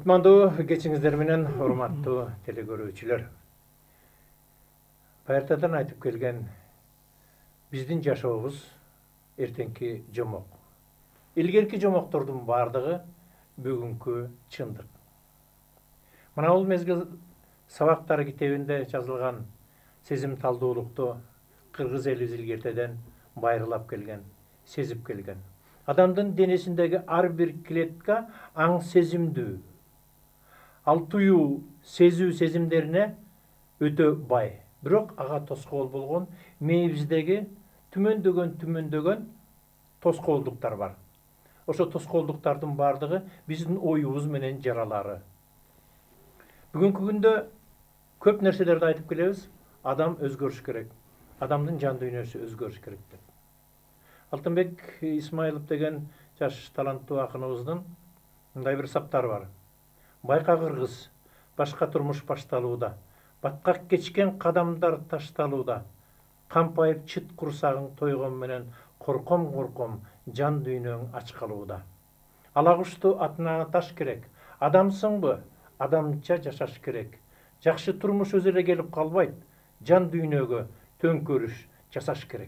Кутмандуу кечиңиздер менен урматтуу телекөрүүчүлөр. Баяртадан айтып келген биздин жашообуз эртеңки жомок. Илгерки жомоктордун бардыгы бүгүнкү чындык. Мына бул мезгил сабактар китебинде жазылган сезим талдуулукту кыргыз эли илгертеден байырлап келген, сезип келген. Адамдын денесиндеги ар бир клетка аң сезимдүү. Ал туюу, сезүү сезимдерине өтө бай. Бирок ага тоскоол болгон мээбиздеги түмөндөгөн тоскоолдуктар бар. Ошо тоскоолдуктардын бардыгы биздин оюбуз менен жаралары. Бүгүнкү күндө көп нерселерди айтып келебиз. Адам өзгөрүш керек. Адамдын жан дүйнөсү өзгөрүш керек деп. Алтынбек Исмаилов деген жаш таланттуу акыныбыздын мындай бир саптары бар. Байка кыргыз, башка турмуш башталууда, баткак кечкен кадамдар ташталууда, кампайып чыт курсагың тойгон менен корком жан дүйнөң ач калууда. Ала кушту атына таш керек, адамсыңбы, адамча жашаш керек. Жакшы турмуш өзү эле келип калбайт, жан дүйнөгө төңкөрүш жасаш керек.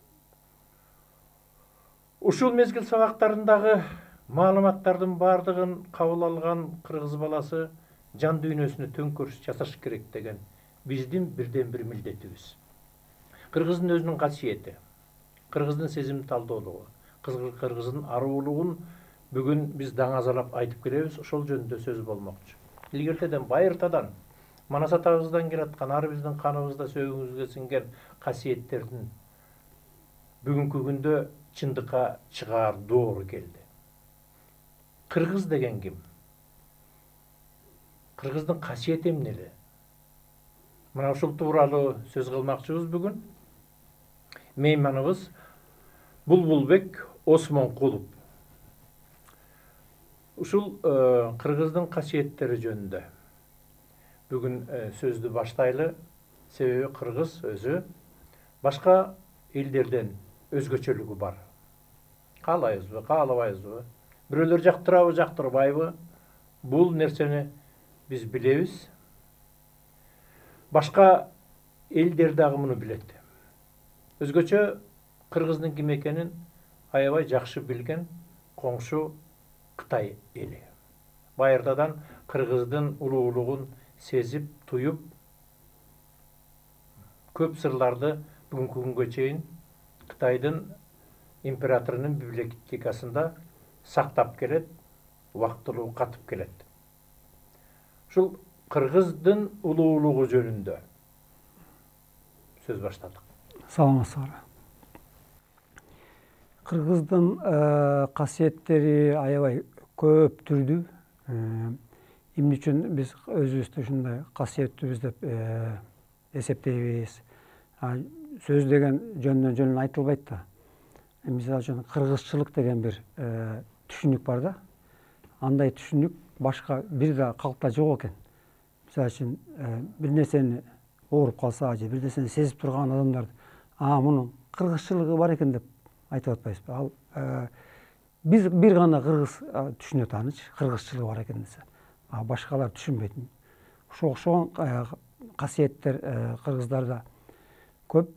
Ушул мезгил сабактарындагы маалыматтардын бардыгын кабыл алган кыргыз баласы жан дүйнөсүнө төңкөрүш жасаш керек деген биздин бирден бир милдетибиз. Кыргыздын өзүнүн касиети, кыргыздын сезим талдоолугу, кыргыздын аруулугун бүгүн биз даңазалап айтып келебиз, ошол жөнүндө сөз болмокчу. Илгертеден байыртадан Манас атабыздан келаткан ар биздин каныбызда сөөгүбүзгө сиңген касиеттердин бүгүнкү күндө чындыкка чыгаар доору келди. Кыргыз деген ким? Кыргыздын касиети эмнеле? Мына ушул тууралуу сөз кылмакчыбыз бүгүн. Мейманыбыз Булбулбек Осмонкулов. Ушул кыргыздын касиеттери жөнүндө бүгүн сөздү баштайлы. Себеби кыргыз өзү башка элдерден өзгөчөлүгү бар. Каалайбызбы, каалабайбызбы? Бирөөлөр жактырабы, жактырбайбы? Бул нерсени биз билебиз. Башка элдер дагы муну билет. Өзгөчө кыргыздын ким экенин аябай жакшы билген коңшу Кытай эли. Байыртадан кыргыздын улуулугун сезип, туюп, көп сырларды бүгүнкү күнгө чейин Кытайдын императорунун библиотекасында сактап келет, убактылуу катып келет. Ушул кыргыздын улуулугу жөнүндө сөз баштадык. Саламатсыздар. Кыргыздын касиеттери аябай көп түрдүү. Эмне үчүн биз өзүбүздү ушундай касиеттүүбүз деп эсептейбиз? Сөз деген жөндөн айтылбайт да. Мисалы үчүн кыргызчылык деген бир түшүнүк бар да. Андай түшүнүк башка бир да калкта жок экен. Мисалы үчүн бир нерсени ооруп калса же бир нерсени сезип турган адамдар мунун кыргызчылыгы бар экен деп айтып атпайбызбы? Ал биз бир гана кыргыз түшүнө тааныч, кыргызчылыгы бар экен десе. Башкалар түшүнбөйт. Ошол касиеттер кыргыздарда көп.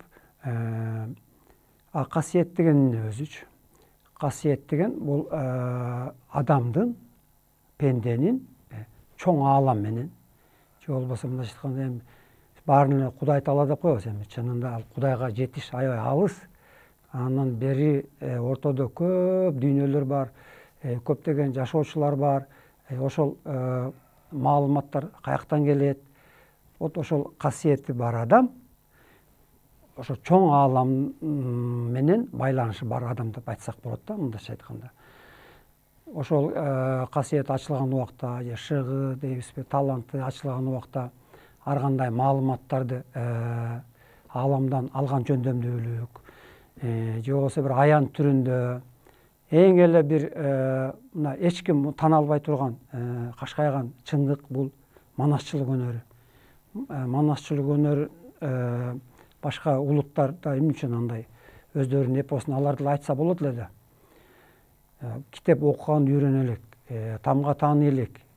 Касиет деген эмне өзүчү? Касиет деген бул адамдын, пенденин чоң аалам менен, же болбосо мындайча айтканда баарын эле Кудай таала деп коебуз. Эми чынында ал Кудайга жетиш аябай алыс. Андан бери ортодо көп дүйнөлөр бар, көптөгөн жашоочулар бар. Ошол маалыматтар каяктан келет? Вот ошол касиети бар адам ошо чоң аалам менен байланышы бар адам деп айтсак болот да, мындайча айтканда. Ошол касиет ачылган убакта же шыгы дейбизби, таланты ачылган убакта ар кандай маалыматтарды ааламдан алган жөндөмдүүлүк, же болбосо бир аян түрүндө эң эле бир мына эч ким тана албай турган кашкайган чындык бул манасчылык өнөрү. Манасчылык өнөр башка улуттарда эмне үчүн андай өздөрүнүн эпосун алар деле айтса болот эле да. Китеп окуганды үйрөнө элек, тамга тааный элек,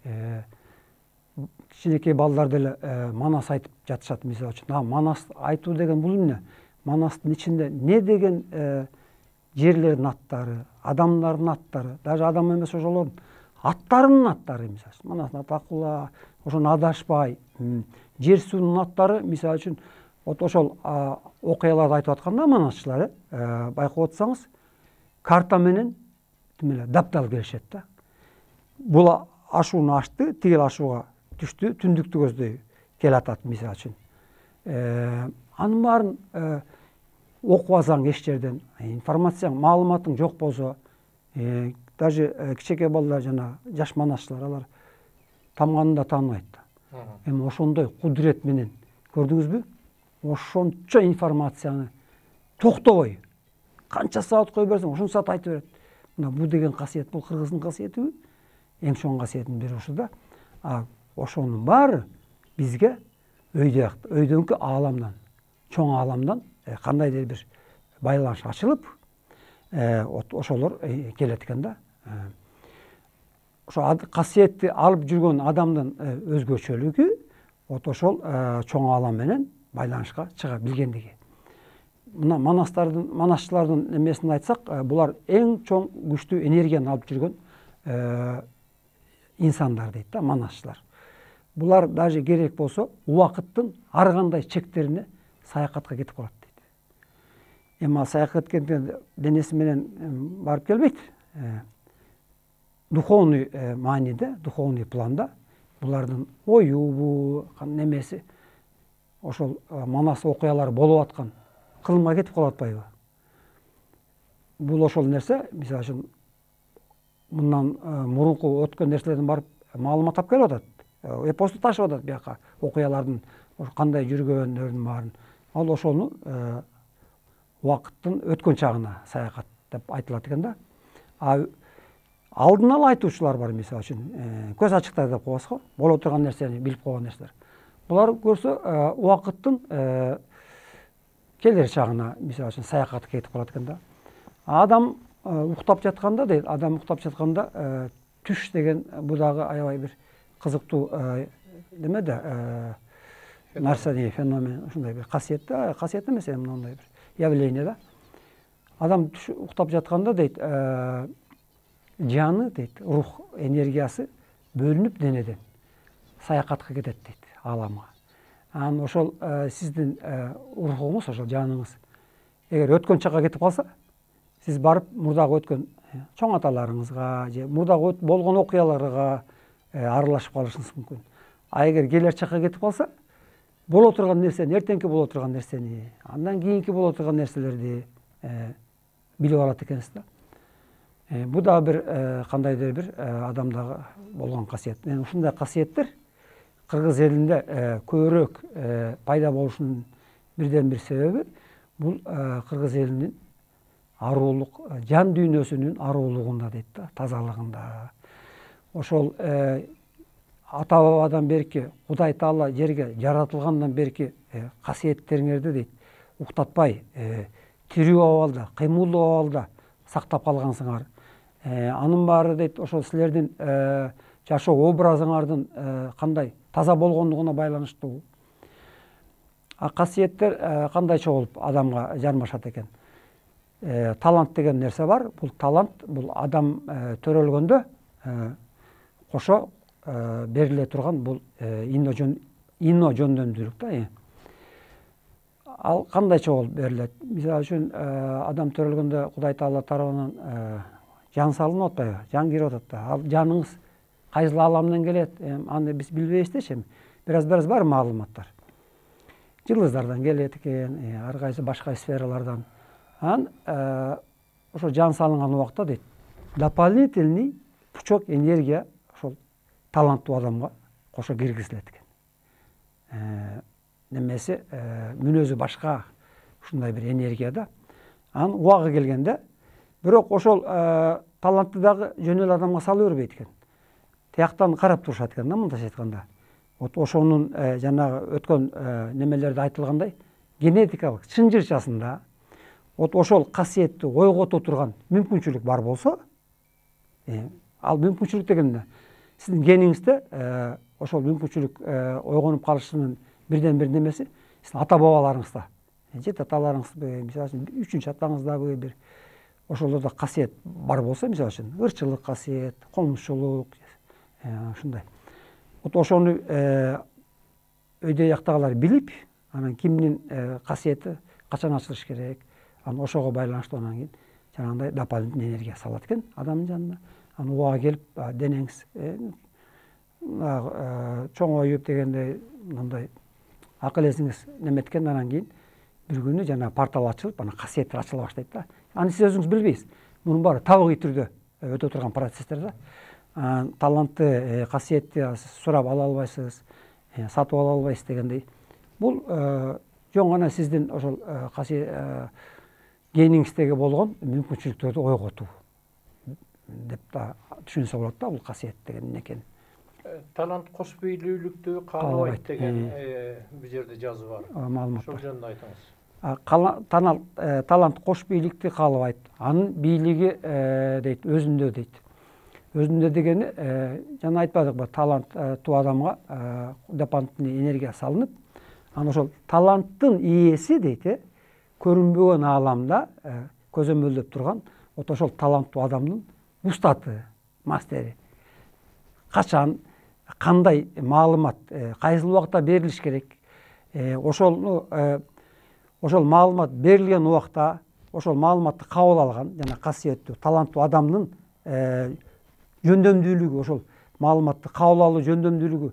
Кичинекей балдар деле манас айтып жатышат, мисалы үчүн. Манас айтуу деген бул эмне? Манастын ичинде не деген жерлердин аттары, адамдардын аттары, даже адам эмес ошолордун аттарынын аттары, мисалы үчүн. Манастын аты Акула, ошону Адашбай, жер суунун аттары, мисалы үчүн, ошол окуяларды айтып атканда манасчылар, байкап отсаңыз, карта менен даптал келишет да. Бул ашууну ачты, тигил ашууга түштү, түндүктү көздөй келатат, мисалы үчүн. Анын баарын окуп алсаң эч жерден, информацияң, маалыматың жок болсо, даже кичинекей балдар жана жаш манасчылар алар тамганын да тааныбайт да. Эми ошондой кудурет менен, көрдүңүзбү? Ошончо информацияны токтобой канча саат кое берсең, ошон саат айтып берет. Мына бул деген касиет, бул кыргыздын касиетиби? Эң чоң касиетин бири ушу да. Ошонун баары бизге өйдөнкү ааламдан, чоң ааламдан кандайдыр бир байланыш ачылып, ошолор келет экен да. Ошо касиетти алып жүргөн адамдын өзгөчөлүгү ошол чоң аалам менен байланышка чыга билгендиги. Мына манасчылардын эмесин айтсак, булар эң чоң күчтүү энергияны алып жүргөн инсандар дейт да, манасчылар. Булар даже керек болсо убакыттын ар кандай чектерине саякатка кетип калат дейт. Эми саякат кеткенде денеси менен барып келбейт. Духовный мааниде, духовный планда булардын оюбу, немеси ошол манас окуялары болуп аткан кылымга кетип калып атпайбы? Бул ошол нерсе, мисалы үчүн, мындан мурунку өткөн нерселерден барып маалымат тап келип атат. Эпосту ташып атат бияка, окуялардын кандай жүргөндөрүнүн баарын. Ал ошону убакыттын өткөн чагына саякат деп айтылат экен да. Алдын ала айтуучулар бар, мисалы үчүн, көз ачыктар деп коебуз го, боло турган нерсени билип койгон нерселер. Булар көрсө убакыттын келер чагына, мисалы үчүн, саякатка кетип калат экен да. Адам уктап жатканда дейт, адам уктап жатканда түш деген бул дагы аябай бир кызыктуу неме да, нарса, феномен, ушундай бир касиет эмес, мындай бир явление да. Адам уктап жатканда дейт, жаны дейт, рух энергиясы бөлүнүп денеден саякатка кетет дейт, ааламга. Анан ошол сиздин рухуңуз, ошол жаныңыз эгер өткөн чакка кетип калса, сиз барып мурдагы өткөн чоң аталарыңызга же мурдагы болгон окуяларга аралашып калышыңыз мүмкүн. Эгер келер чакка кетип калса, боло турган нерсени, эртеңки боло турган нерсени, андан кийинки боло турган нерселерди билип алат экенсиз да. Бул да бир кандайдыр бир адамдагы болгон касиет. Ушундай касиеттер кыргыз элинде көбүрөөк пайда болушунун бирден бир себеби бул кыргыз элинин аруулук, жан дүйнөсүнүн аруулугунда дейт да, тазалыгында. Ошол ата бабадан берки, Кудай Таала жерге жаратылгандан берки касиеттериңерди дейт, уктатпай, тирүү абалда, кыймылдуу абалда сактап калгансыңар. Анын баары дейт, ошол силердин жашоо образыңардын кандай таза болгондугуна байланыштуу. Касиеттер кандай чогулуп адамга жармашат экен? Талант деген нерсе бар. Бул талант, бул адам төрөлгөндө кошо бериле турган бул ино жөндөмдүүлүк да. Ал кандай чогулуп берилет? Мисалы үчүн, адам төрөлгөндө Кудай Таала тарабынан жан салынып атпайбы? Жан кирип атат да. Ал жаныңыз кайсыл ааламдан келет? Аны биз билбейбиз да, бираз бар маалыматтар. Жылдыздардан келет экен, ар кайсы башка сфералардан. Ошо жан салынган убакта дейт, дополнительный пучок энергия ошол таланттуу адамга кошо киргизилет экен. Немеси мүнөзү башка ушундай бир энергия да. Анын убагы келгенде, бирок ошол талантты дагы жөн эле адамга сала бербейт экен. Тияктан карап турушат экен да, мындайча айтканда. Ошонун жанагы өткөн немелерде айтылгандай, генетикалык чынжырчасында ошол касиетти ойгото турган мүмкүнчүлүк бар болсо, ал мүмкүнчүлүк деген сиздин гениңизде ошол мүмкүнчүлүк ойгонуп калышынын бирден бир немеси сиздин ата бабаларыңызда, жет аталарыңызбы, мисалы үчүн 3-чү атаңыздабы бир ошолордо касиет бар болсо, мисалы үчүн ырчылык касиет, комузчулук, ушундай. Вот ошону өйдө жактагылар билип, анан кимдин касиети качан ачылыш керек, анан ошого байланыштуу анан кийин жанагындай дополнительный энергия салат экен адамдын жанына. Анан убага келип денеңиз чоңоюп дегендей мындай акыл эсиңиз неметкен, анан кийин бир күнү жана портал ачылып, анан касиеттер ачыла баштайт да. Аны сиз өзүңүз билбейсиз. Мунун баары табигый түрдө өтө турган процесстер да. Талантты, касиетти сурап ала албайсыз, сатып ала албайсыз дегендей. Бул жөн гана сиздин ошол гениңиздеги болгон мүмкүнчүлүктөрдү ойготуу деп да түшүнсө болот да, бул касиет деген эмне экенин. Талант кош бийлүүлүктү каалабайт деген бул жерде жазуу бар. Маалымат Ошол бар. жөнүндө айтыңыз. Талант кош бийликти каалабайт. Анын бийлиги дейт, өзүндө дейт. Өзүндө дегени жана айтпадыкпы, таланттуу адамга дополнительный энергия салынып, анан ошол таланттын ээси дейт, көрүнбөгөн ааламда көзөмөлдөп турган вот ошол таланттуу адамдын устаты, мастери. Качан, кандай маалымат, кайсыл убакта берилиш керек, ошол маалымат берилген убакта ошол маалыматты кабыл алган жана касиеттүү, таланттуу адамдын жөндөмдүүлүгү, ошол маалыматты кабыл алуу жөндөмдүүлүгү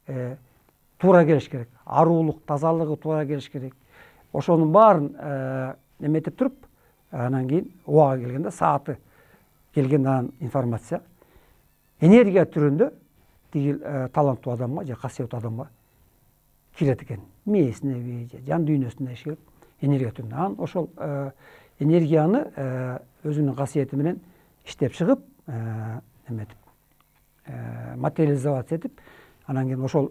туура келиш керек. Аруулук, тазалыгы туура келиш керек. Ошонун баарын неметип туруп, анан кийин убага келгенде, сааты келгенде анан информация энергия түрүндө тиги таланттуу адамга же касиеттүү адамга кирет экен. Мээсине же жан дүйнөсүнө ишип энергия түрүндө. Анан ошол энергияны өзүнүн касиети менен иштеп чыгып, неметип материализация этип, анан кийин ошол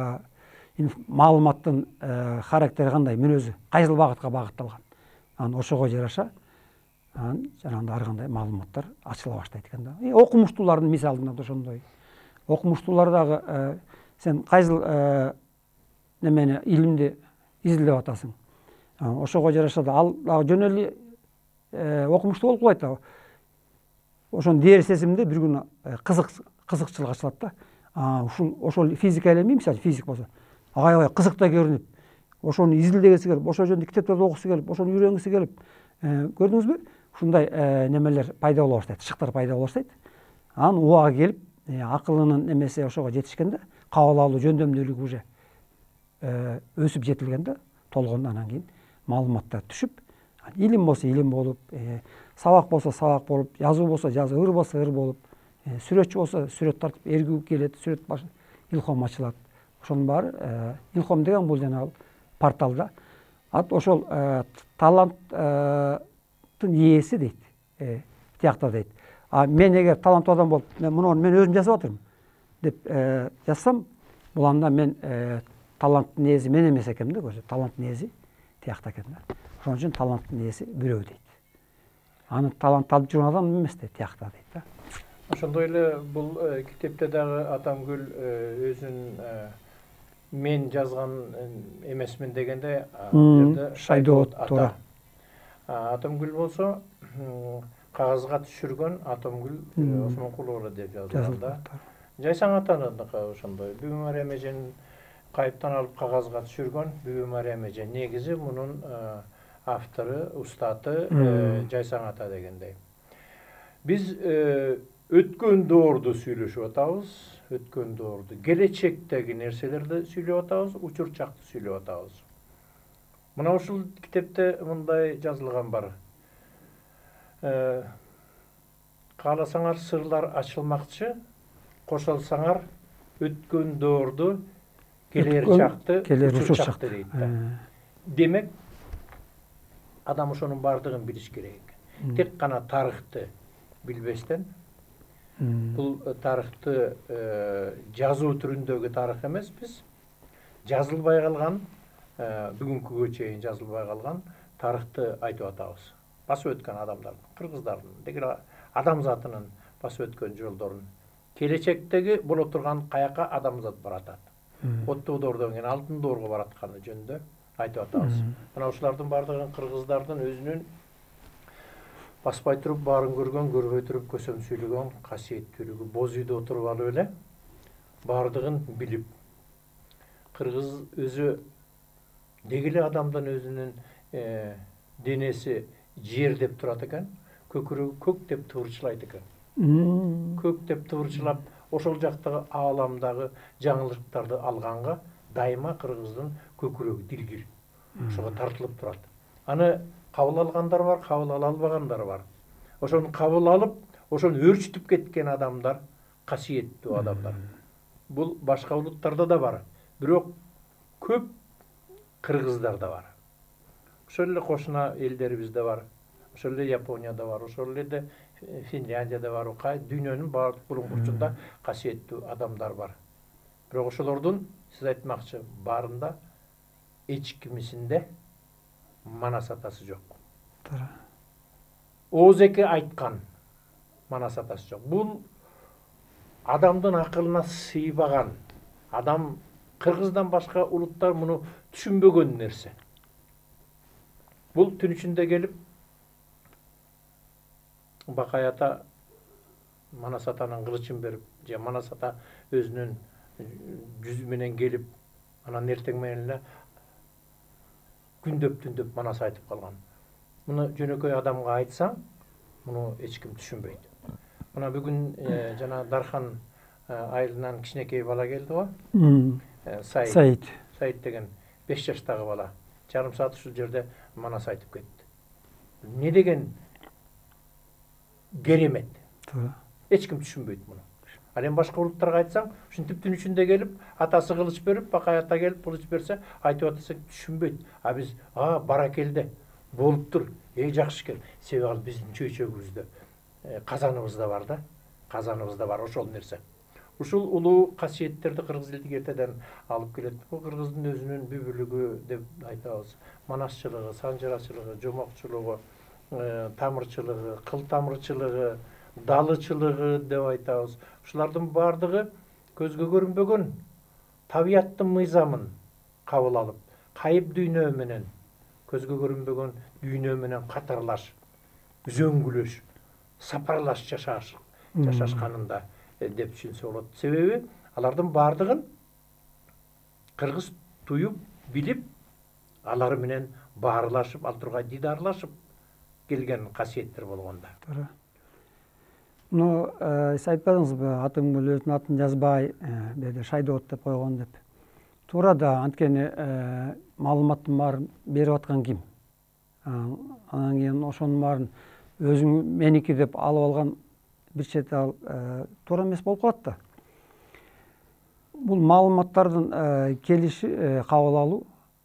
маалыматтын характери кандай, мүнөзү кайсыл багытка багытталган. Анан ошого жараша анан жанагындай ар кандай маалыматтар ачыла баштайт экен да. Окумуштуулардын мисалында да ошондой. Окумуштуулар дагы сен кайсыл немени, илимди изилдеп атасың. Ошого жараша да ал дагы жөн эле окумуштуу болуп калбайт да. Ошонун дээр сезимде бир күнү кызыкчылык ачылат да. Ошол физика эле эмес, мисалы физик болсо, агай кызык да көрүнүп, ошону изилдегиси келип, ошол жөнүндө китептерди окугусу келип, ошону үйрөнгүсү келип, көрдүңүзбү? Ушундай немелер пайда боло баштайт, шыктар пайда боло баштайт. Анан убага келип, акылынын немеси ошого жетишкенде, кабыл алуу жөндөмдүүлүгү уже өсүп жетилгенде, толгондо анан кийин маалыматтар түшүп, илим болсо илим болуп, сабак болсо сабак болуп, жазуу болсо жазуу, ыр болсо ыр болуп, сүрөтчү болсо сүрөт тартып эргүү келет, сүрөт башы илхом ачылат. Ошонун баары илхом деген бул жанагы порталда. Ошол таланттын ээси дейт, тиякта дейт. Мен эгер таланттуу адам болуп, муну мен өзүм жасап атырмын деп жазсам, бул анда мен таланттын ээси мен эмес экенмин да, көрсө. Таланттын ээси тиякта экен да. Ошон үчүн таланттын ээси бирөө дейт. Аны талант алып жүргөн адам эмес дейт, тиякта дейт да. Ошондой эле бул китепте дагы Атамгүл өзүнүн мен жазган эмесмин дегенде Шайдоот туура. Атамгүл болсо кагазга түшүргөн Атамгүл Осмонкулова деп жазылган да. Жайсаң атаныкы ошондой. Бүгүн Мариям эженин кайыптан алып кагазга түшүргөн Бүгүн Мариям эже. Негизи мунун автору, устаты Жайсаң ата дегендей. Биз өткөн доорду сүйлөшүп атабыз, өткөн доорду, келечектеги нерселерди сүйлөп атабыз, учур чакты сүйлөп атабыз. Мына ушул китепте мындай жазылган бар. Кааласаңар сырлар ачылмакчы, кошолсаңар өткөн доорду, келер чакты, учур чакты дейт да. Демек, адам ошонун бардыгын билиш керек. Тек гана тарыхты билбестен, бул тарыхты жазуу түрүндөгү тарых эмес, биз жазылбай калган, бүгүнкүгө чейин жазылбай калган тарыхты айтып атабыз. Басып өткөн адамдардын, кыргыздардын, деги адамзатынын басып өткөн жолдорун келечектеги боло турган каяка адамзат баратат. Оттуу доордон кийин алтын доорго баратканы жөнүндө айтып атабыз. Мына ушулардын бардыгын кыргыздардын өзүнүн баспай туруп баарын көргөн, көрбөй туруп көсөм сүйлөгөн касиеттүүлүгү, боз үйдө отуруп алып эле бардыгын билип, кыргыз өзү деги эле адамдын өзүнүн денеси жер деп турат экен, көкүрөгү көк деп тыбырчылайт экен. Көк деп тыбырчылап, ошол жактагы ааламдагы жаңылыктарды алганга дайыма кыргыздын көкүрөгү дилгир. Ошого тартылып турат. Аны кабыл алгандар бар, кабыл ала албагандар бар. Ошону кабыл алып, ошону өрчүтүп кеткен адамдар касиеттүү адамдар. Бул башка улуттарда да бар, бирок көп кыргыздарда бар. Ошол эле кошуна элдерибизде бар. Ошол эле Японияда бар, ошол эле Финляндияда бар, дүйнөнүн бардык бурун-бурчунда касиеттүү адамдар бар. Бирок ошолордун, сиз айтмакчы, баарында эч кимисинде Манас атасы жок. Оозеке айткан Манас атасы жок. Бул адамдын акылына сыйбаган, адам кыргыздан башка улуттар муну түшүнбөгөн нерсе. Бул түн ичинде келип Бакай ата Манас атанын кылычын берип, же Манас ата өзүнүн жүзү менен келип, анан эртең менен эле күндөп-түндөп Манас айтып калган. Муну жөнөкөй адамга айтсаң, муну эч ким түшүнбөйт. Мына бүгүн жана Дархан айылынан кичинекей бала келди го. Саид деген 5 жаштагы бала. Жарым саат ушул жерде Манас айтып кетти. Не деген керемет. Эч ким түшүнбөйт муну. Ал эми башка улуттарга айтсаң, ушинтип түн ичинде келип, атасы кылыч берип, Бакай ата келип кылыч берсе, айтып атсаң түшүнбөйт. А биз, баракелде, болуптур, жакшы экен. Себеби ал биздин чөйчөгүбүздө, казаныбызда бар да, казаныбызда бар ошол нерсе. Ушул улуу касиеттерди кыргыз элдик эртеден алып келет. Бул кыргыздын өзүнүн бүбүлүгү деп айтабыз. Манасчылыгы, санжырачылыгы, жомокчулугу, тамырчылыгы, кыл тамырчылыгы, далычылыгы деп айтабыз. Ушулардын бардыгы көзгө көрүнбөгөн табияттын мыйзамын кабыл алып, кайып дүйнө менен, көзгө көрүнбөгөн дүйнө менен катарлаш, үзөңгүлөш, сапарлаш жашашканында деп түшүнсө болот. Себеби алардын бардыгын кыргыз туюп, билип, алар менен баарылашып, ал тургай дидарлашып келген касиеттер болгонда. Туура. Сиз айтпадыңызбы, атым өзүнүн атын жазбай, беде Шайдоот деп койгон деп. Туура да, анткени маалыматтын баарын берип аткан ким? Анан кийин ошонун баарын өзүң меники деп алып алган бир чети ал туура эмес болуп калат да. Бул маалыматтардын келиши, кабыл алуу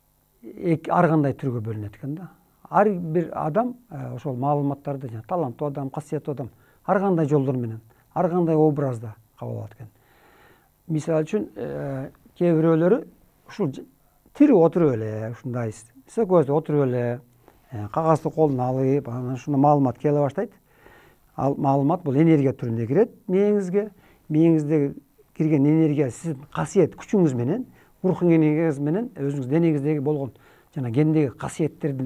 ар кандай түргө бөлүнөт экен да. Ар бир адам ошол маалыматтарды, таланттуу адам, касиеттүү адам ар кандай жолдор менен, ар кандай образда кабыл алат экен. Мисалы үчүн, кээ бирөөлөрү ушул тирип отуруп эле, ушундай көздөй отуруп эле, кагазды колуна алып, анан ушуна маалымат келе баштайт. Ал маалымат бул энергия түрүндө кирет мээңизге. Мээңиздеги кирген энергия сиздин касиет күчүңүз менен, рухың энергияңыз менен өзүңүз денеңиздеги болгон жана гендеги касиеттердин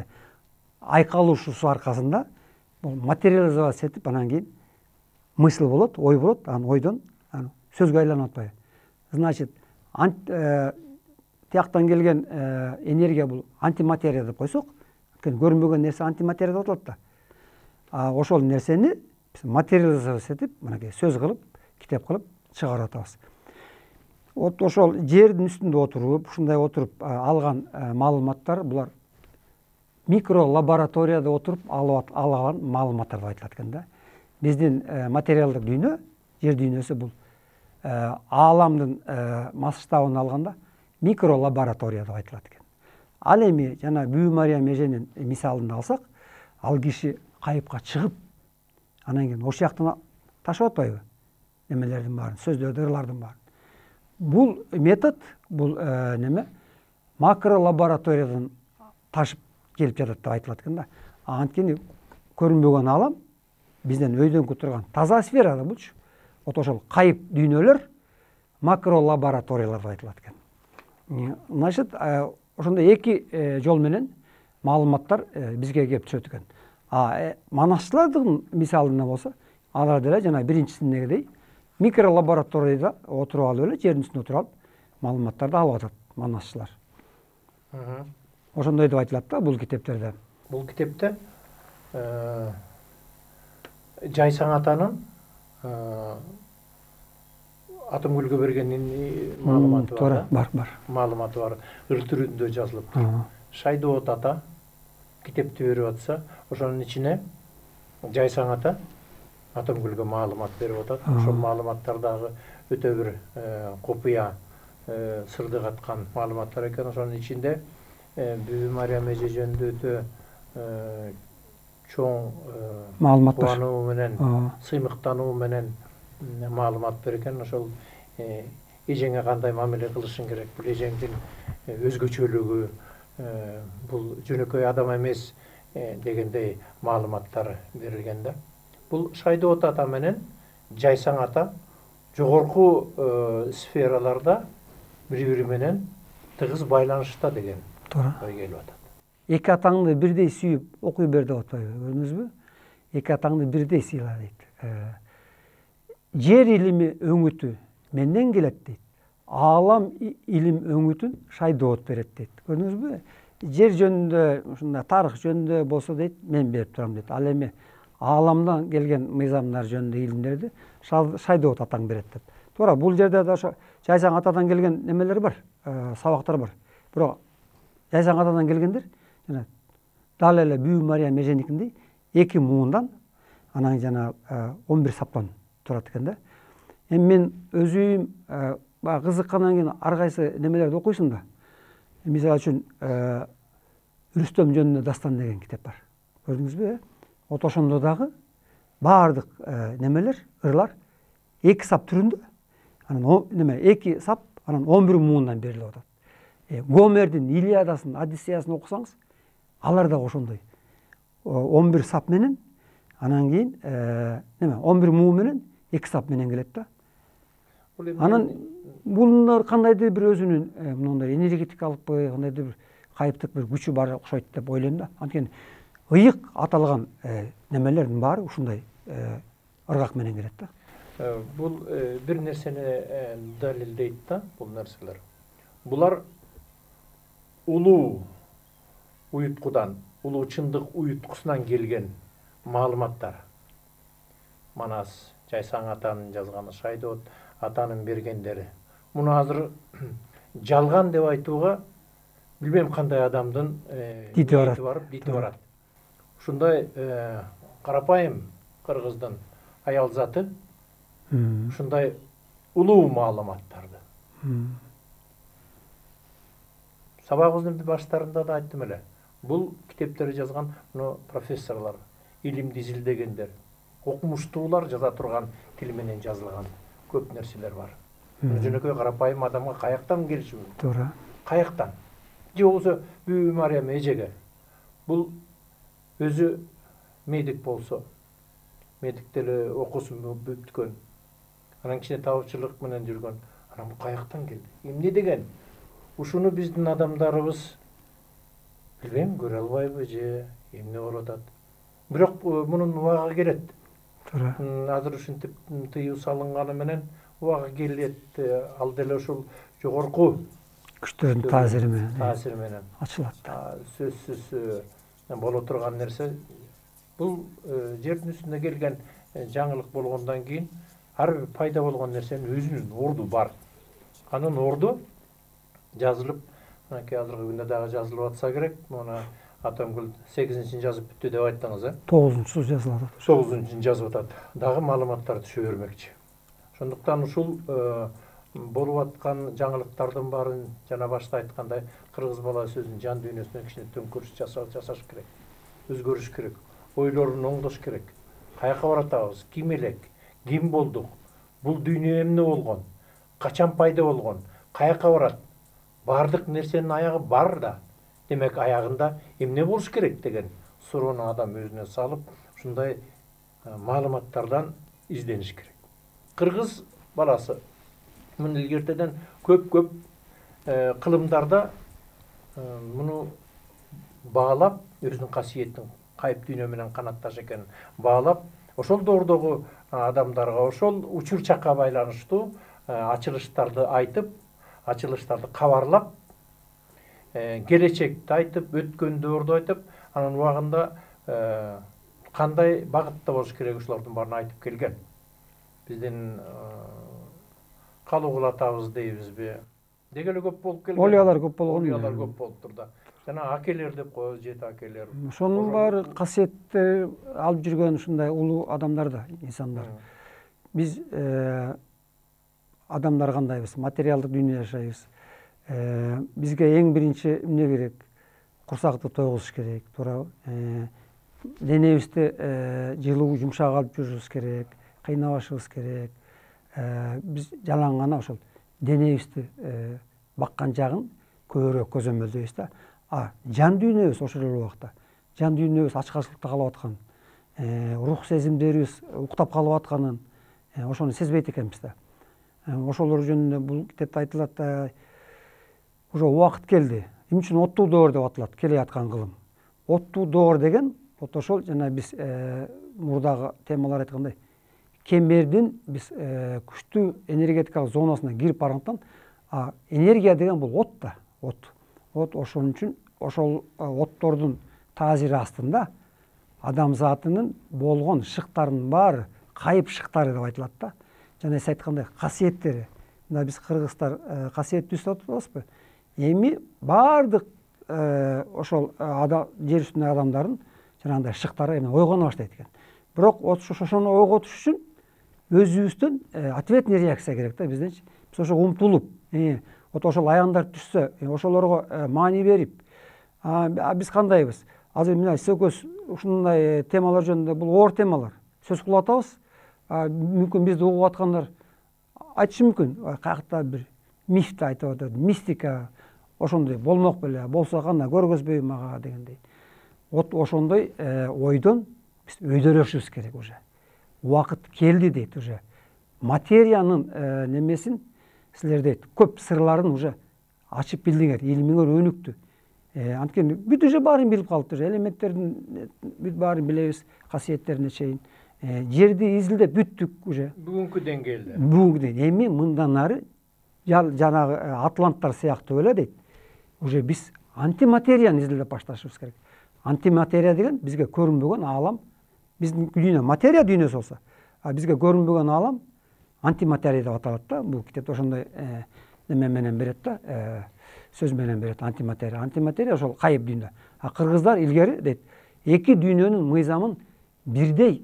айкалышуусу аркасында бул материализация этип, анан кийин мысль болот, ой болот, анан ойдон сөзгө айланып атпайбы. Значит, тияктан келген энергия бул антиматерия деп койсок, көрүнбөгөн нерсе антиматерия деп аталат да. Ошол нерсени материализация этип, мынакей сөз кылып, китеп кылып чыгарып атабыз. Ошол жердин үстүндө отуруп, ушундай отуруп алган маалыматтар, булар микро лабораторияда отуруп алган маалыматтар деп айтылат экен да. Биздин материалдык дүйнө, жер дүйнөсү бул ааламдын масштабын алганда микро лаборатория деп айтылат экен. Ал эми жана Бүү Мария Меженин мисалын алсак, ал киши кайыпка чыгып, анан кийин ошол жактан ташып атпайбы? Немелердин баарын, сөздөрдү, ырлардын баарын. Бул метод, бул макро лабораториядан ташып келип жатат деп айтылат экен да. Анткени көрүнбөгөн алам бизден өйдөнкү турган таза сфера да булчу. ошол кайып дүйнөлөр макро лабораториялар деп айтылат экен. Значит, ошондой эки жол менен маалыматтар бизге келип түшөт экен. Манасчылардын мисалында болсо, алар деле жана биринчисиндегидей микро лабораторияда отуруп алып эле жердин үстүндө отуруп алып маалыматтарды алып атат манасчылар. Ошондой деп айтылат да бул китептерде. Бул китепте Жайсаң атанын Атомгүлгө берген маалыматы бар. Бар. Маалыматы бар. Ыр түрүндө жазылыптыр. Шайдоот ата китепти берип атса, ошонун ичине Жайсаң ата Атомгүлгө маалымат берип атат. Ошол маалыматтар дагы өтө бир купуя, сырды каткан маалыматтар экен. Ошонун ичинде Бүбү Мариям эже жөнүндө өтө чоң маалыматтар кубануу менен, сыймыктануу менен маалымат берген. Ошол эжеңе кандай мамиле кылышың керек, бул эжеңдин өзгөчөлүгү, бул жөнөкөй адам эмес дегендей маалыматтар берилген да. Бул Шайдоот ата менен Жайсаң ата жогорку сфераларда бири-бири менен тыгыз байланышта деген ой келип атат. Эки атаңды бирдей сүйүп окуй бер деп атпайбы, көрдүңүзбү? Эки атаңды бирдей сыйла дейт. Жер илими өңүтү менден келет дейт. Аалам илим өңүтүн Шайдоот берет дейт. Көрдүңүзбү? Жер жөнүндө, ушундай тарых жөнүндө болсо дейт, мен берип турам дейт. Ал эми ааламдан келген мыйзамдар жөнүндө илимдерди Шайдоот атаң берет деп. Туура, бул жерде да ошо Жайсаң атадан келген немелер бар, сабактар бар. Бирок Жайсаң атадан келгендер жана дал эле Бүбү Мариям эженикиндей эки муундан анан жана 11 саптан турат экен да. Эми мен өзүм баягы кызыккандан кийин ар кайсы немелерди окуйсуң да. Мисалы үчүн Рүстөм жөнүндө дастан деген китеп бар. Көрдүңүзбү? Вот ошондо дагы баардык немелер, ырлар эки сап түрүндө. Анан эки сап, анан 11 муундан берилип атат. Гомердин Илиадасын, Одиссеясын окусаңыз, алар да ошондой. 11 сап менен, анан кийин 11 муу менен 2 сап менен келет да. Анан булар кандайдыр бир өзүнүн мындай энергетикалык, кандайдыр бир кайыптык бир күчү бар окшойт деп ойлойм да. Анткени ыйык аталган немелердин баары ушундай ыргак менен келет да. Бул бир нерсени далилдейт да, бул нерселер. Булар улуу уюткудан, улуу чындык уюткусунан келген маалыматтар. Манас Жайсаң атанын жазганы, Шайдоот атанын бергендери. Муну азыр жалган деп айтууга билбейм кандай адамдын дити барат. Ушундай карапайым кыргыздын аял заты ушундай улуу маалыматтарды. Сабагыбыздын баштарында да айттым эле. Бул китептерди жазган профессорлор, илимди изилдегендер, окумуштуулар жаза турган тил менен жазылган көп нерселер бар. Жөнөкөй карапайым адамга каяктан келиши мүмкүн? Туура. Каяктан? Же болбосо Бүбү Мариям эжеге. Бул өзү медик болсо, медикте эле окуусун бүткөн, анан кичине табычылык менен жүргөн. Анан бул каяктан келди? Эмне деген? Ушуну биздин адамдарыбыз билбейм, көрө албайбы же эмне болуп атат. Бирок мунун убагы келет. Туура. Азыр ушинтип тыюу салынганы менен убагы келет. Ал деле ушул жогорку күчтөрдүн таасири менен ачылат. Сөзсүз боло турган нерсе. Бул жердин үстүнө келген жаңылык болгондон кийин ар бир пайда болгон нерсенин өзүнүн орду бар. Анын орду жазылып, мынакей азыркы күндө дагы жазылып атса керек. Муну Атомгүл 8-син жазып бүттү деп айттыңыз, 9-су жазылып атат. 9-син жазып атат. Дагы маалыматтар түшө бермекчи. Ошондуктан ушул болуп аткан жаңылыктардын баарын жана башта айткандай кыргыз баласы өзүнүн жан дүйнөсүнө кичине төңкөрүш жасаш керек. Өзгөрүш керек. Ойлорун оңдош керек. Каяка баратабыз? Ким элек? Ким болдук? Бул дүйнө эмне болгон? Качан пайда болгон? Каяка барат? Бардык нерсенин аягы бар да. Демек аягында эмне болуш керек деген суроону адам өзүнө салып, ушундай маалыматтардан издениш керек. Кыргыз баласы муну илгертеден көп кылымдарда муну баалап, өзүнүн касиеттин кайып дүйнө менен канатташ экенин баалап, ошол доордогу адамдарга ошол учур чакка байланыштуу ачылыштарды айтып, ачылыштарды кабарлап, келечекти айтып, өткөн доорду айтып, анан убагында кандай багытта болуш керек ушулардын баарын айтып келген. Биздин калуу кылатабыз дейбизби? Деги эле көп болуп келген. Олиялар көп болгон. Олиялар көп болуптур да. Жана акелер деп коебуз, жети акелер. Ошонун баары касиеттер алып жүргөн ушундай улуу адамдар да, инсандар. Биз адамдар кандайбыз? Материалдык дүйнөдө жашайбыз. Бизге эң биринчи эмне керек? Курсакты тойгузуш керек, туурабы? Денебизди жылуу, жумшак алып жүрүшүбүз керек, кыйнабашыбыз керек. Биз жалаң гана ошол денебизди баккан жагын көбүрөөк көзөмөлдөйбүз да. Жан дүйнөбүз ошол эле убакта. Жан дүйнөбүз ачкачылыкта калып аткан, рух сезимдерибиз уктап калып атканын ошону сезбейт экенбиз да. Ошолор жөнүндө бул китепте айтылат. Уже убакыт келди. Эмне үчүн оттуу доор деп аталат, келе аткан кылым. Оттуу доор деген вот ошол жана биз мурдагы темалар айткандай, кемердин биз күчтүү энергетикалык зонасына кирип баргандыктан, энергия деген бул от да, от. Вот ошон үчүн ошол оттордун таасири астында адамзатынын болгон шыктарынын баары кайып шыктары деп айтылат да. Жана сиз айткандай касиеттери. Мына биз кыргыздар касиеттүү деп атабызбы? Эми баардык ошол жер үстүндөгү адамдардын жанагындай шыктары эми ойгоно баштайт экен. Бирок ошону ойготуш үчүн өзүбүздөн ответный реакция керек да бизденчи. Биз ошого умтулуп, вот ошол аяндар түшсө, ошолорго маани берип, биз кандайбыз? Азыр мына сиз экөөбүз ушундай темалар жөнүндө, бул оор темалар, сөз кылып атабыз. Мүмкүн бизди угуп аткандар айтышы мүмкүн, каякта бир мифти айтып атат, мистика, ошондой болмок беле, болсо кандай көргөзбөйбү мага дегендей. Вот ошондой ойдон биз өйдөрөшүбүз керек уже. Убакыт келди дейт уже. Материянын немесин силер дейт, көп сырларын уже ачып билдиңер, илимиңер өнүктү. Анткени бүт уже баарын билип калдык, уже элементтердин бүт баарын билебиз, касиеттерине чейин. Жерди изилдеп бүттүк уже. Бүгүнкү деңгээлде. Бүгүнкү эми мындан ары жанагы атланттар сыяктуу эле дейт. Уже биз антиматерияны изилдеп башташыбыз керек. Антиматерия деген бизге көрүнбөгөн аалам. Биздин дүйнө материя дүйнөсү болсо, бизге көрүнбөгөн аалам антиматерия деп аталат да. Бул китепте ошондой неме менен берет да, сөз менен берет антиматерия. Антиматерия ошол кайып дүйнө. Кыргыздар илгери дейт, эки дүйнөнүн мыйзамын бирдей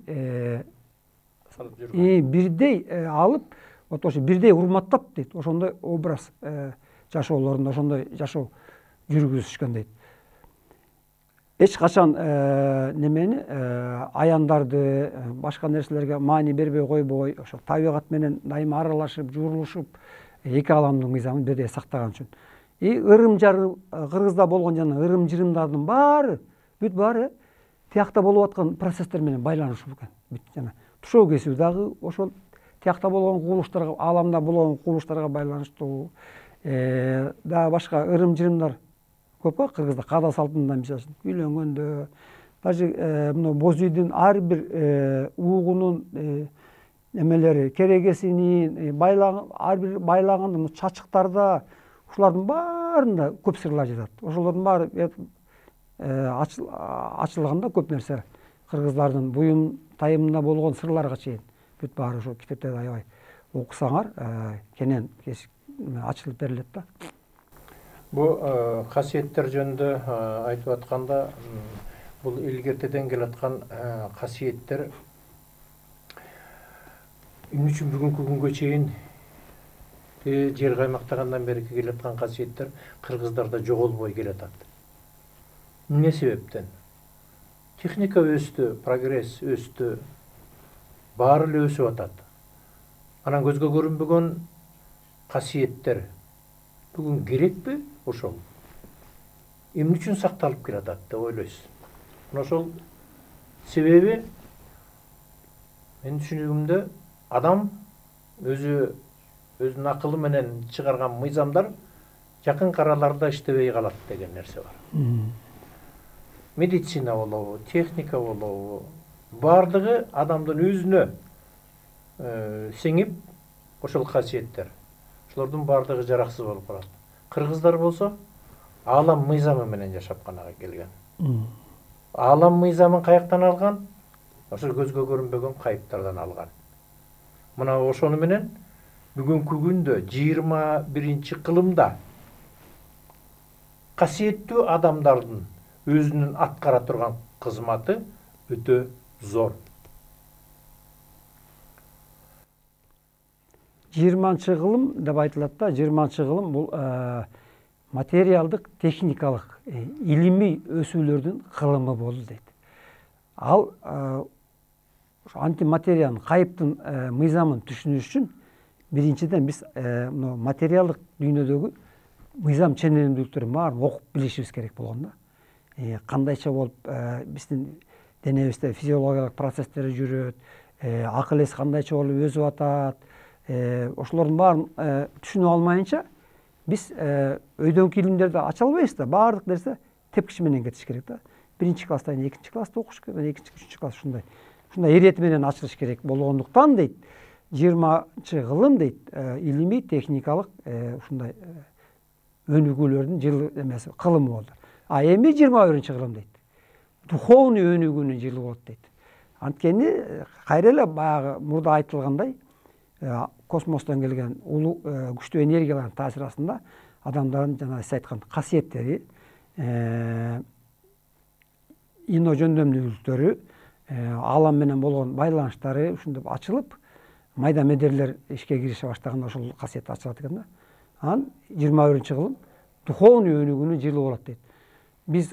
алып, вот ошо бирдей урматтап дейт. Ошондой образ жашоолорунда ошондой жашоо жүргүзүшкөн дейт. Эч качан немени аяндарды, башка нерселерге маани бербей койбой, ошо табигат менен дайыма аралашып, журулушуп, эки ааламдын мыйзамын бирдей сактаган үчүн. Ырым-жарым Кыргызда болгон жана ырым-жырымдардын баары, бүт баары тиякта болуп аткан процесстер менен байланышуу экен. Бүт жана тушоо кесүү дагы ошол тиякта болгон кубулуштарга, ааламда болгон кубулуштарга байланыштуу. Дагы башка ырым-жырымдар көп го Кыргызда, каада салтында, мисалы үчүн үйлөнгөндө, даже мына боз үйдүн ар бир угунун эмелери, керегесинин ар бир байлаган чачыктарда, ушулардын баарында көп сырлар жатат. Ошолордун баары ачылганда көп нерсе кыргыздардын буюм тайымында болгон сырларга чейин бүт баары ошол китепте аябай окусаңар кенен ачылып берилет да. Бул касиеттер жөнүндө айтып атканда, бул илгертеден келаткан касиеттер эмне үчүн бүгүнкү күнгө чейин жер каймактагандан бери келаткан касиеттер кыргыздарда жоголбой келатат. Эмне себептен? Техника өстү, прогресс өстү, баары эле өсүп атат. Анан көзгө көрүнбөгөн касиеттер бүгүн керекпи ошол? Эмне үчүн сакталып келатат деп ойлойсуз? Ошол себеби менин түшүнүгүмдө адам өзүнүн акылы менен чыгарган мыйзамдар жакын караларда иштебей калат деген нерсе бар. Медицина болобу, техника болобу, бардыгы адамдын өзүнө сиңип ошол касиеттер. Ошолордун бардыгы жараксыз болуп калат. Кыргыздар болсо аалам мыйзамы менен жашап канага келген. Аалам мыйзамын каяктан алган? Ошо көзгө көрүнбөгөн кайыптардан алган. Мына ошону менен бүгүнкү күндө 21-кылымда касиеттүү адамдардын өзүнүн аткара турган кызматы өтө зор. 20-кылым деп айтылат да, 20-кылым бул материалдык, техникалык, илимий өсүүлөрдүн кылымы болду дейт. Ал антиматериянын, кайыптын мыйзамын түшүнүш үчүн биринчиден биз материалдык дүйнөдөгү мыйзам ченемдүүлүктөрүн баарын окуп билишибиз керек болгон да. Кандайча болуп биздин денебизде физиологиялык процесстер жүрөт, акыл эс кандайча болуп өсүп атат, ошолордун баарын түшүнүп алмайынча биз өйдөнкү илимдерди ача албайбыз да. Баардык нерсе тепкич менен кетиш керек да. 1-класстан 2-класста окуш керек, 2-3 класс ушундай ирети менен ачылыш керек болгондуктан дейт, 20-кылым дейт, илимий, техникалык ушундай өнүгүүлөрдүн жылы эмеси, кылымы болду. А эми 21-кылым дейт, духовный өнүгүүнүн жылы болот дейт. Анткени кайра эле баягы мурда айтылгандай, космостон келген улуу күчтүү энергиялардын таасири астында адамдардын жана сиз айткан касиеттери, ино жөндөмдүүлүктөрү, аалам менен болгон байланыштары ушинтип ачылып, майда медерлер ишке кирише баштаганда ошол касиет ачылат экен да. Анан 21-кылым духовный өнүгүүнүн жылы болот дейт. Биз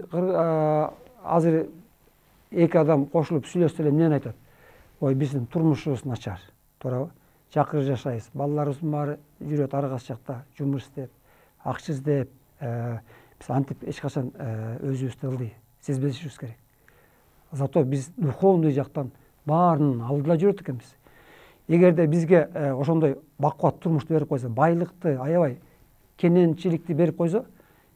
азыр эки адам кошулуп сүйлөшсө эле эмнени айтат? Ой, биздин турмушубуз начар, туурабы? Жакыр жашайбыз, балдарыбыздын баары жүрөт ар кайсы жакта жумуш издеп, акча издеп, биз антип эч качан өзүбүздү ылдый сезбешибиз керек. Зато биз духовный жактан баарынын алдыда жүрөт экенбиз. Эгерде бизге ошондой бакубат турмушту берип койсо, байлыкты, аябай кененчиликти берип койсо,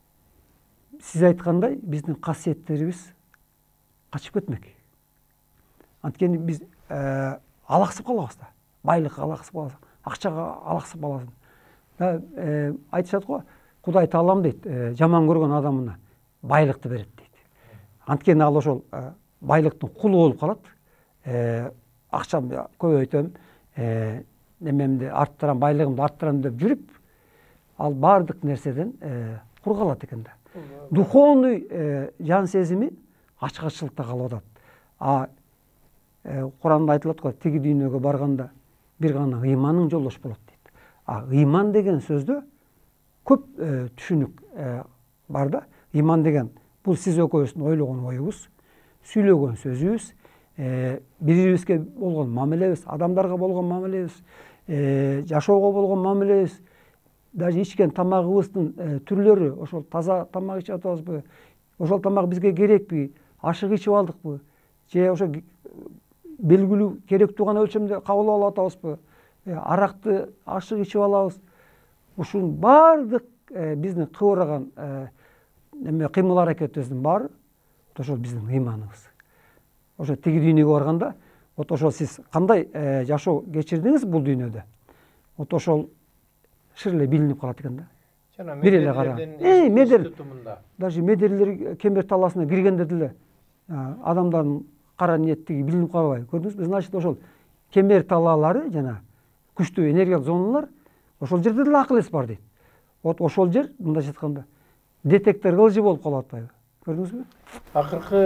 сиз айткандай биздин касиеттерибиз качып кетмек. Анткени биз алаксып калабыз да. Байлыкка алаксып каласың, акчага алаксып каласың. Айтышат го, Кудай Таалам дейт, жаман көргөн адамына байлыкты берет дейт. Анткени ал ошол байлыктын кулу болуп калат. Акчам көбөйтөм, немемди арттырам, байлыгымды арттырам деп жүрүп, ал баардык нерседен кур калат экен да. Духовный жан сезими ачкачылыкта калып атат. Куранда айтылат го, тиги дүйнөгө барганда бир гана ыйманың жолдош болот дейт. Ыйман деген сөздө көп түшүнүк бар да. Ыйман деген бул сиз экөөбүздүн ойлогон оюбуз, сүйлөгөн сөзүбүз, бири-бирибизге болгон мамилебиз, адамдарга болгон мамилебиз, жашоого болгон мамилебиз, даже ичкен тамагыбыздын түрлөрү, ошол таза тамак ичип атабызбы, ошол тамак бизге керекпи, ашык ичип алдыкпы, же ошо белгилүү керектүү гана өлчөмдө кабыл алып атабызбы, аракты ашык ичип алабыз. Ушунун баардык биздин кыбыраган кыймыл аракетибиздин баары ошол биздин ыйманыбыз. Ошо тиги дүйнөгө барганда, вот ошол сиз кандай жашоо кечирдиңиз бул дүйнөдө, вот ошол шыр эле билинип калат экен да. Бир эле кара. Медер, даже медерлер кембер талаасына киргенде деле адамдардын кара ниеттиги билинип калбайбы? Көрдүңүзбү? Значит, ошол кембер талаалары жана күчтүү энергиялык зоналар, ошол жерде деле акыл эс бар дейт. Вот ошол жер, мындайча айтканда, детектор кылыжы болуп калып атпайбы? Көрдүңүзбү? Акыркы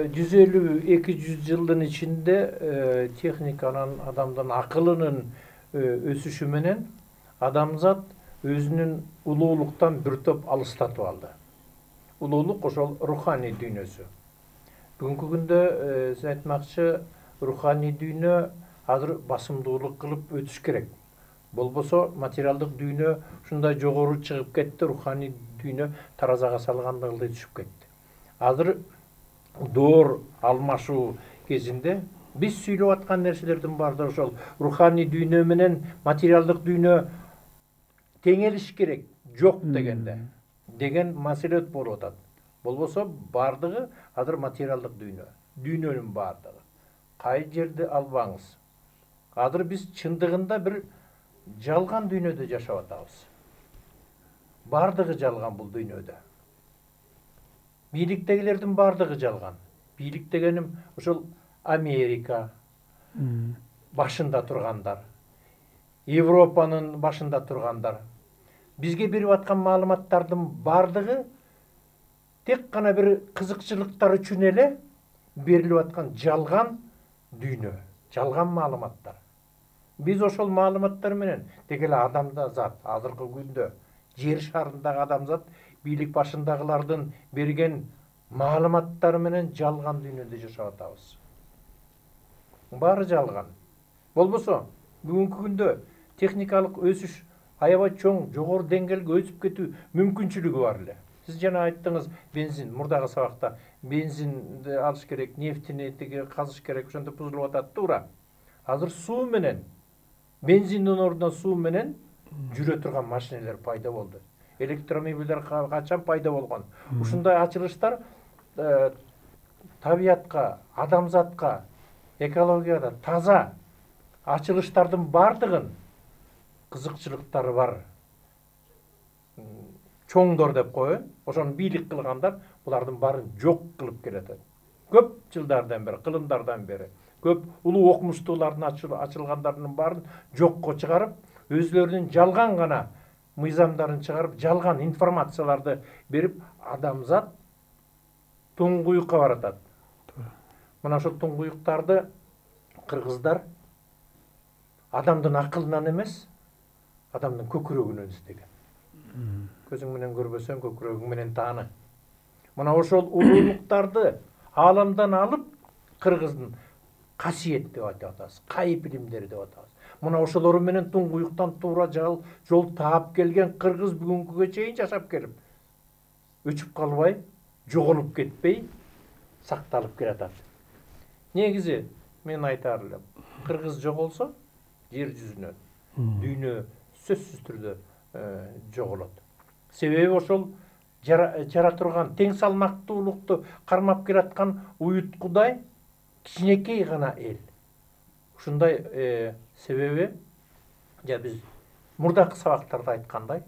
150-200 жылдын ичинде техниканын, адамдын акылынын өсүшү менен адамзат өзүнүн улуулуктан бир топ алыстатып алды. Улуулук ошол руханий дүйнөсү. Бүгүнкү күндө сиз айтмакчы, руханий дүйнө азыр басымдуулук кылып өтүш керек. Болбосо материалдык дүйнө ушундай жогору чыгып кетти, руханий дүйнө таразага салгандагы түсүп кетти. Азыр доор алмашуу кезинде Биз сүйлөп аткан нерселердин баардыгы ошол руханий дүйнө менен материалдык дүйнө теңелиш керек, жок дегенде деген маселе болуп атат. Болбосо баардыгы азыр материалдык дүйнө, дүйнөнүн баардыгы. Кай жерде албаңыз. Азыр биз чындыгында бир жалган дүйнөдө жашап атабыз. Баардыгы жалган бул дүйнөдө. Бийликтегилердин баардыгы жалган. Бийлик дегеним ошол Америка башында тургандар, Европанын башында тургандар. Бизге берип аткан маалыматтардын баардыгы тек гана бир кызыкчылыктар үчүн эле берилип аткан жалган дүйнө, жалган маалыматтар. Биз ошол маалыматтар менен тек эле адамда зат, азыркы күндө жер шарындагы адамзат бийлик башындагылардын берген маалыматтары менен жалган дүйнөдө жашап атабыз. Баары жалган. Болбосо бүгүнкү күндө техникалык өсүш аябай чоң, жогору деңгээлге өсүп кетүү мүмкүнчүлүгү бар эле. Сиз жана айттыңыз, бензин, мурдагы сабакта бензинди алыш керек, нефтини тиги казыш керек, ошондо бузулуп атат, туура. Азыр суу менен, бензиндин ордуна суу менен жүрө турган машинелер пайда болду. Электромобилдер качан пайда болгон? Ушундай ачылыштар табиятка, адамзатка, экологияда таза ачылыштардын баардыгын кызыкчылыктары бар чоңдор деп коеюн, ошону бийлик кылгандар булардын баарын жок кылып келатат. Көп жылдардан бери, кылымдардан бери көп улуу окумуштуулардын ачылгандардын баарын жокко чыгарып, өзлөрүнүн жалган гана мыйзамдарын чыгарып, жалган информацияларды берип, адамзат туңгуюкка баратат. Мына ошол туңгуюктарды кыргыздар адамдын акылынан эмес, адамдын көкүрөгүнөн издеген. Көзүң менен көрбөсөң, көкүрөгүң менен тааны. Мына ошол улуулуктарды ааламдан алып, кыргыздын касиет деп атабыз, кайып илимдери деп атабыз. Мына ошолору менен туңгуюктан туура жол таап келген кыргыз бүгүнкүгө чейин жашап келип, өчүп калбай, жоголуп кетпей, сакталып келатат. Негизи мен айтар элем, кыргыз жоголсо жер жүзүнөн дүйнө сөзсүз түрдө жоголот. Себеби ошол жара турган тең салмактуулукту кармап келаткан уюткудай кичинекей гана эл. Ушундай себеби биз мурдакы сабактарда айткандай,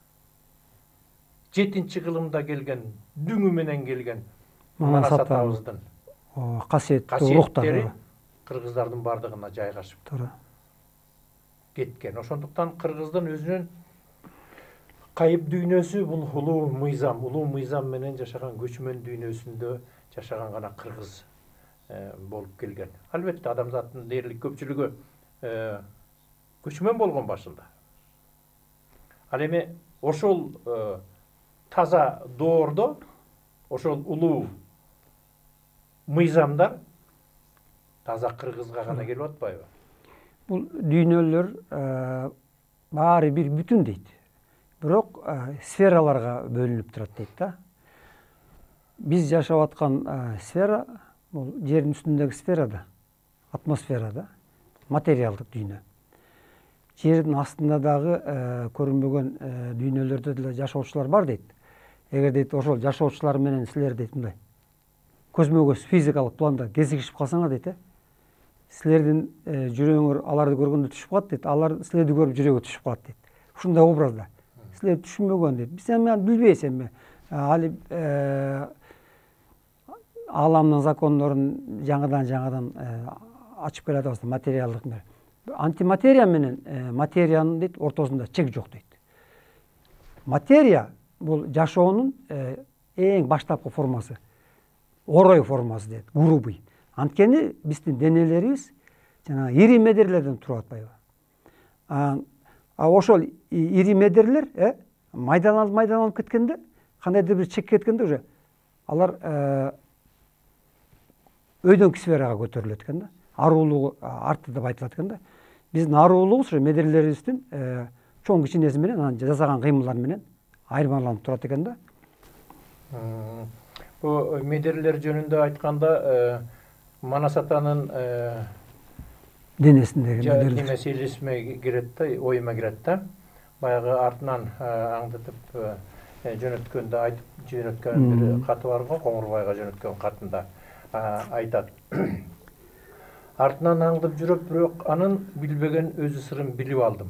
7-чи кылымда келген, дүңү менен келген Манас атабыздын касиеттүү руктары кыргыздардын баардыгына жайгашып кеткен. Ошондуктан кыргыздын өзүнүн кайып дүйнөсү бул улуу мыйзам менен жашаган көчмөн дүйнөсүндө жашаган гана кыргыз болуп келген. Албетте адамзаттын дээрлик көпчүлүгү көчмөн болгон башында. Ал эми ошол таза доордо ошол улуу мыйзамдар таза кыргызга гана келип атпайбы? Бул дүйнөлөр баары бир бүтүн дейт. Бирок сфераларга бөлүнүп турат дейт да. Биз жашап аткан сфера бул жердин үстүндөгү сферада, атмосферада, материалдык дүйнө. Жердин астында дагы көрүнбөгөн дүйнөлөрдө деле жашоочулар бар дейт. Эгер дейт ошол жашоочулар менен силер дейт мындай көзмө көз физикалык планда кезигишип калсаңар дейт, силердин жүрөгүңөр аларды көргөндө түшүп калат дейт, алар силерди көрүп жүрөгү түшүп калат дейт. Ушундай образда. Силер түшүнбөгөн дейт. Биз эми билбейбиз эми. Али ааламдын закондорун жаңадан ачып келатабыз, материалдык. Антиматерия менен материянын дейт ортосунда чек жок дейт. Материя бул жашоонун эң баштапкы формасы. Орой формасы дейт, грубый. Анткени биздин денелерибиз жана ири медерлерден туруп атпайбы? Ошол ири медерлер майдаланып кеткенде, кандайдыр бир чек кеткенде уже алар өйдөңкү сферага көтөрүлөт экен да. Аруулугу артты деп айтылат экен да. Биздин аруулугубуз ушу медерлерибиздин чоң кичинеси менен анан жасаган кыймылдар менен айырмаланып турат экен да. Бу медерлер жөнүндө айтканда Манас атанын денесиндеги медерлер. немеси илисме кирет да, оюма кирет да. Баягы артынан аңдытып жөнөткөндө айтып жөнөткөн бир каты бар го, Коңурбайга жөнөткөн катында айтат. Артынан аңдып жүрүп, бирок анын билбеген өзү сырын билип алдым.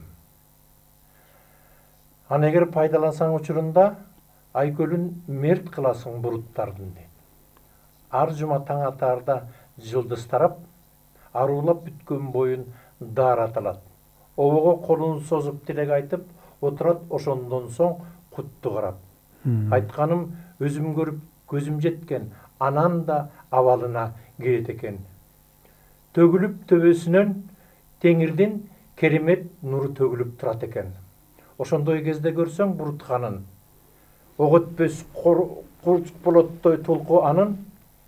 Аны эгер пайдалансаң учурунда Айкөлүн мерт кыласың буруттардын дейт. Ар жума таң атаарда жылдыз тарап, арулап бүткөн боюн daarаталат. Обого колун созуп тилек айтып, отурат ошондон соң кутту карап. Айтканым өзүм көрүп көзүм жеткен, анан да абалына кирет экен. Төгүлүп төбөсүнөн теңирдин керемет нуру төгүлүп турат экен. Ошондой кезде көрсөң бурутканын, ок өтпөс курч болоттой толку анын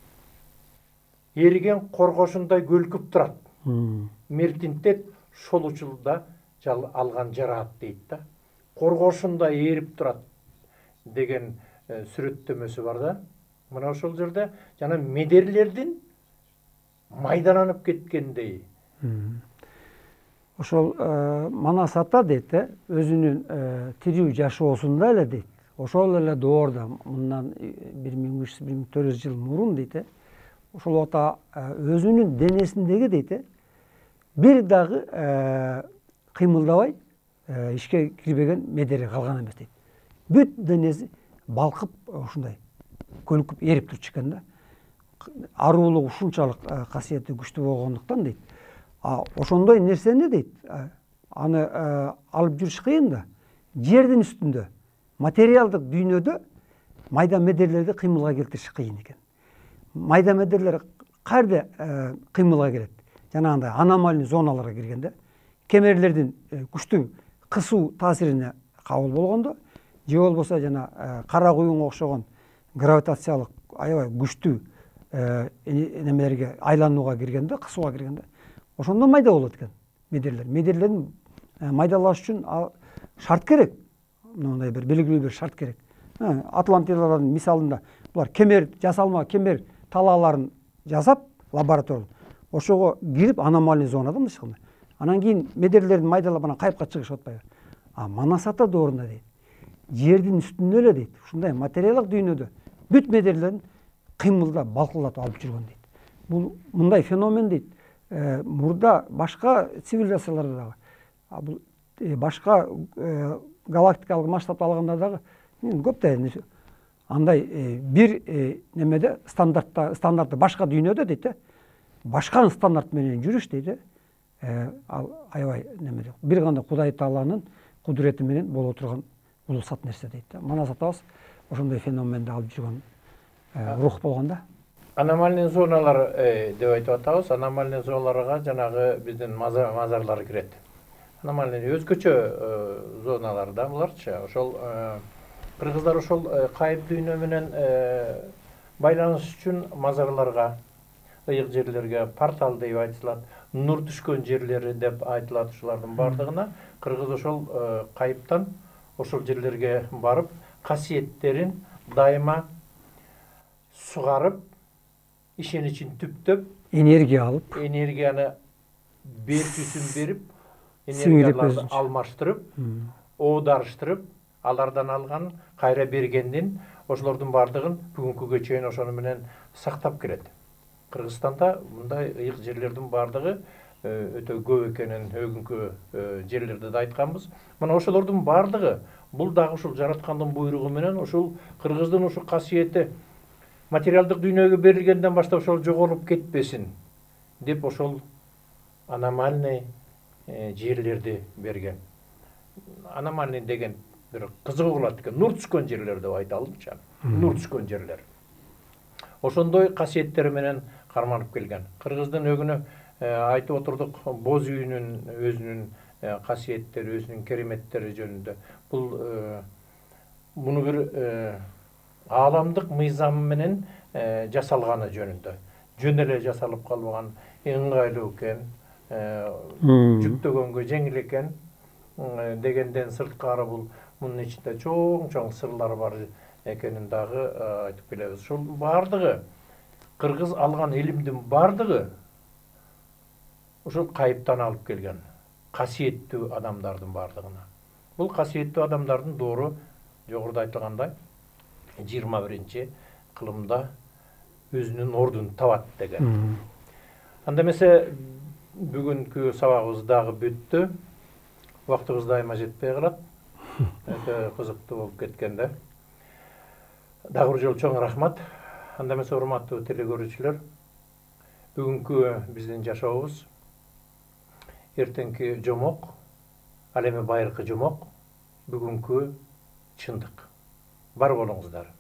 эриген коргошундай көлкүп турат. Мертинтет шол учурда алган жараат дейт да. Коргошундай эрип турат деген сүрөттөмөсү бар да. Мына ошол жерде жана медерлердин майдаланып кеткендей. Ошол Манас ата дейт, өзүнүн тирүү жашоосунда эле дейт. Ошол эле доорда мындан 1300-1400 жыл мурун дейт. Ошол ата өзүнүн денесиндеги дейт, бир дагы кыймылдабай ишке кирбеген медери калган эмес дейт. Бүт денеси балкып ушундай көлкүп эрип турчу экен да. Аруулук ушунчалык касиети күчтүү болгондуктан дейт. Ошондой нерсени дейт, аны алып жүрүш кыйын да. Жердин үстүндө, материалдык дүйнөдө майда медерлерди кыймылга келтириш кыйын экен. Майда медерлер кайерде кыймылга келет? Жанагындай аномальный зоналарга киргенде, кемерлердин күчтүү кысуу таасирине кабыл болгондо, же болбосо жана кара куюнга окшогон гравитациялык аябай күчтүү немелерге айланууга киргенде, кысууга киргенде, ошондо майда болот экен медерлер. Медерлердин майдалаш үчүн шарт керек. Мындай бир белгилүү бир шарт керек. Атлантидалардын мисалында булар кемер жасалма, кемер талааларын жасап лабораторияда ошого кирип аномальный зонада мындайча айтканда. Анан кийин медерлердин майдалап анан кайыпка чыгышып атпайбы? Манас ата доорунда дейт. Жердин үстүндө эле дейт. Ушундай материалдык дүйнөдө бүт медерлерин кыймылдап, балкылатып алып жүргөн дейт. Бул мындай феномен дейт. Мурда башка цивилизацияларда дагы, бул башка галактикалык масштабта алганда дагы көп да андай бир немеде стандартты башка дүйнөдө дейт, башка стандарт менен жүрүш дейт. Ал аябай немеде бир гана Кудай Тааланын кудурети менен боло турган улусат нерсе дейт. Манас атабыз ошондой феноменди алып жүргөн рух болгон да. Аномальный зоналар деп айтып атабыз. Аномальный зоналарга жанагы биздин мазарлар кирет. Аномальный өзгөчө зоналар да буларчы. Ошол кыргыздар ошол кайып дүйнө менен байланыш үчүн мазарларга, ыйык жерлерге портал деп айтылат, нур түшкөн жерлери деп айтылат. Ушулардын бардыгына кыргыз ошол кайыптан ошол жерлерге барып, касиеттерин дайыма сугарып, ишеничин түптөп, энергияны бертүсүн берип, энергияларды алмаштырып, оодарыштырып, алардан алган кайра бергендин ошолордун бардыгын бүгүнкүгө чейин ошону менен сактап келет. Кыргызстанда мындай ыйык жерлердин бардыгы өтө көп экенин өгүнкү жерлерде да айтканбыз. Мына ошолордун бардыгы бул дагы ушул жараткандын буйругу менен ушул кыргыздын ушу касиети материалдык дүйнөгө берилгенден баштап ошол жоголуп кетпесин деп ошол аномальный жерлерди берген. Аномальный деген бир кызыгы болот экен. Нур түшкөн жерлер деп айталычы. Нур түшкөн жерлер. Ошондой касиеттери менен карманып келген. Кыргыздын өгүнө айтып отурдук, боз үйүнүн өзүнүн касиеттери, өзүнүн кереметтери жөнүндө. Бул муну бир ааламдык мыйзам менен жасалганы жөнүндө. Жөн эле жасалып калбаган, ыңгайлуу экен, жүктөгөнгө жеңил экен дегенден сырткары бул мунун ичинде чоң сырлар бар экенин дагы айтып келебиз. Ушул бардыгы Кыргыз алган илимдин бардыгы ушул кайыптан алып келген касиеттүү адамдардын бардыгына. Бул касиеттүү адамдардын доору жогоруда айтылгандай 21 кылымда өзүнүн ордун табат деген. Анда эмесе бүгүнкү сабагыбыз дагы бүттү. Убактыбыз дайыма жетпей калат. Өтө кызыктуу болуп кеткенде. Дагы бир жолу чоң рахмат. Анда эмесе урматтуу телекөрүүчүлөр, бүгүнкү биздин жашообуз эртеңки жомок, ал эми байыркы жомок, бүгүнкү чындык. Бар болуңуздар.